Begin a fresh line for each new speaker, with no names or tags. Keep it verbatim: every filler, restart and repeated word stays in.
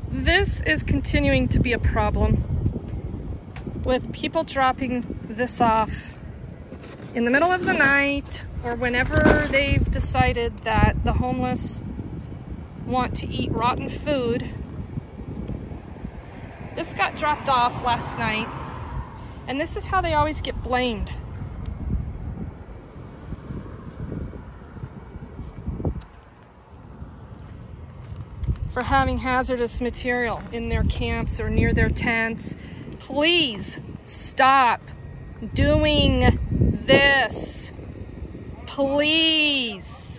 this is continuing to be a problem with people dropping this off in the middle of the night or whenever they've decided that the homeless want to eat rotten food. This got dropped off last night, and this is how they always get blamed. For having hazardous material in their camps or near their tents. Please stop doing this. Please.